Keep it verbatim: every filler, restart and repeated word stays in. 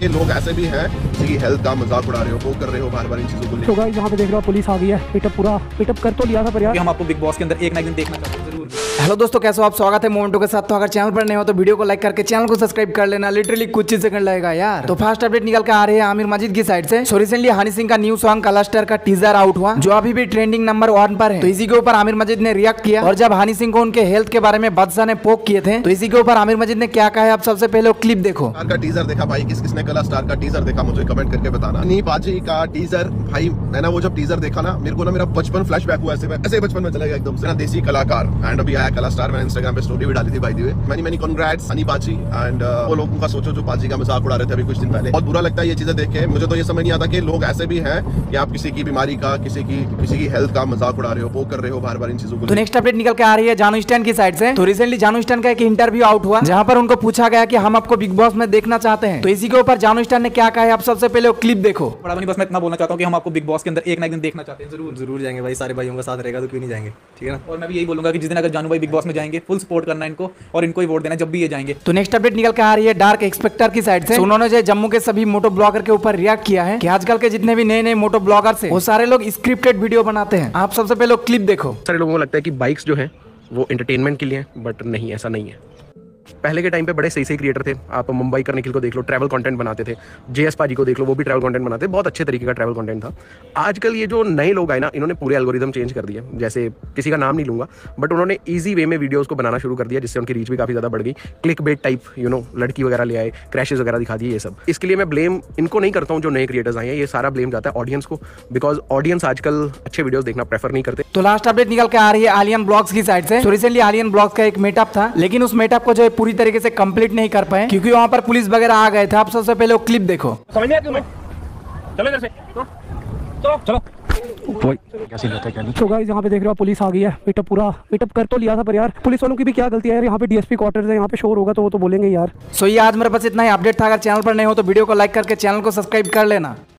कि लोग ऐसे भी हैं जिनकी हेल्थ का मजाक उड़ा रहे हो, वो कर रहे हो बार बार इन चीजों को लेकर। तो गाइस यहाँ पे देख रहे हो पुलिस आ गई है, पिटअप पूरा पिटअप कर तो लिया था पर यार हम आपको बिग बॉस के अंदर एक ना एक दिन देखना चाहते हैं जरूर। हेलो दोस्तों, कैसे हो आप? स्वागत है मोमेंटो के साथ। तो अगर चैनल पर नए हो तो वीडियो को लाइक करके चैनल को सब्सक्राइब कर लेना, लिटरली कुछ ही सेकंड लगेगा यार। तो फर्स्ट अपडेट निकल के आ रही है आमिर मजिद की साइड से। सो रिसेंटली हनी सिंह का न्यू सॉन्ग क्लस्टर का टीजर आउट हुआ, जो अभी भी ट्रेंडिंग नंबर वन पर है। तो इसी के ऊपर आमिर मजिद ने रिएक्ट किया, और जब हनी सिंह को उनके हेल्थ के बारे में बादशाह ने पोक किए थे, तो इसी के ऊपर आमिर मजिद ने क्या कहा है आप सबसे पहले वो क्लिप देखो। स्टार का टीजर देखा भाई, किस किसने कला स्टार का टीजर देखा मुझे कमेंट करके बताना। नी बाजी का टीजर भाई, मैंने वो जब टीजर देखा ना, मेरे को ना मेरा बचपन फ्लैशबैक हुआ, ऐसे ऐसे बचपन में चला गया एकदम से ना। देसी कलाकार एंड अभी आया कला स्टार, मैंने इंस्टाग्राम पे स्टोरी भी डाली थी भाई दी मैनी मैनी कांग्रेट्स हनी बाजी एंड वो लोगों का सोचो जो बाजी का मजाक उड़ा रहे थे अभी कुछ दिन पहले। बहुत बुरा लगता है ये चीजें देख के। मुझे तो ये समझ नहीं आता कि लोग ऐसे भी हैं कि आप किसी की बीमारी का, किसी की किसी की हेल्थ का मजाक उड़ा रहे हो, वो कर रहे हो बार बार इन चीजों को। तो नेक्स्ट अपडेट निकल के आ रही है जानू स्टैन की साइड से। तो रिसेंटली जानू स्टैन का एक इंटरव्यू आउट हुआ, जहां पर उनको पूछा गया कि हम आपको बिग बॉस में देखना चाहते हैं। तो इसी के ऊपर जानू स्टैन ने क्या कहा है आप सबसे पहले वो क्लिप देखो। बड़ा बनी बस मैं इतना बोलना चाहता हूँ कि हम आपको बिग बॉस के अंदर एक ना एक दिन देखना चाहते हैं जरूर जरूर जाएंगे भाई, सारे भाइयों का साथ रहेगा तो क्यों नहीं जाएंगे, ठीक है ना। और मैं भी यही बोलूंगा कि जिस दिन अगर जानू भाई बिग बॉस में जाएंगे फुल सपोर्ट करना इनको और इनको ही वोट देना जब भी ये जाएंगे। तो नेक्स्ट अपडेट निकल के आ रही है डार्क एक्सपेक्टर की साइड से। उन्होंने जो जम्मू के सभी मोटो ब्लॉगर के ऊपर रिएक्ट किया है कि आजकल के जितने भी नए नए मोटो ब्लॉगर्स हैं वो सारे लोग स्क्रिप्टेड वीडियो बनाते हैं। आप सबसे पहले क्लिप देखो। सारे लोगों को लगता है कि बाइक्स जो है वो एंटरटेनमेंट के लिए है, बट नहीं, ऐसा नहीं है। पहले के टाइम पे बड़े सही सही क्रिएटर थे। आप मुंबई का निखिल को देख लो, ट्रैवल कंटेंट बनाते थे। जेएस पाजी को देख लो, वो भी ट्रैवल कंटेंट बनाते, बहुत अच्छे तरीके का ट्रैवल कंटेंट था। आजकल ये जो नए लोग आए ना, इन्होंने पूरे एल्गोरिदम चेंज कर दिया। जैसे किसी का नाम नहीं लूंगा, बट उन्होंने ईजी वे में वीडियोस को बनाना शुरू कर दिया, जिससे उनकी रीच भी काफी ज्यादा बढ़ गई। Click bait type you know लड़की वगैरह ले आए, क्रैशेस वगैरह दिखा दिए, ये सब। इसके लिए मैं ब्लेम इनको नहीं करता हूँ जो नए क्रिएटर्स आए हैं, ये सारा ब्लेम जाता है ऑडियंस को, बिकॉज ऑडियंस आजकल अच्छे वीडियोस देखना प्रेफर नहीं करते। तो लास्ट अपडेट निकल के आ रही है आलियन ब्लॉग्स की साइड से। तो रिसेंटली आलियन ब्लॉग्स का एक मीटअप था, लेकिन उस मीटअप को जो है पूरी तरीके से कंप्लीट नहीं कर पाए क्योंकि वहां पर पुलिस वगैरह आ गए थे। आप सबसे पहले वो क्लिप देखो। समझ नहीं आती तुम्हें? चलो इधर से, चलो चलो। तो गाइस यहाँ पे देख रहे हो पुलिस आ गई है, पिटअप पूरा पिटअप कर तो लिया था पर यार पुलिस वालों की भी क्या गलती है यार। यहाँ पे डीएसपी क्वार्टर्स है, यहाँ पे शोर होगा तो वो तो बोलेंगे यार। सो ये आज मेरे पास इतना ही अपडेट था। अगर चैनल पर नए हो तो वीडियो को लाइक करके चैनल को सब्सक्राइब कर लेना।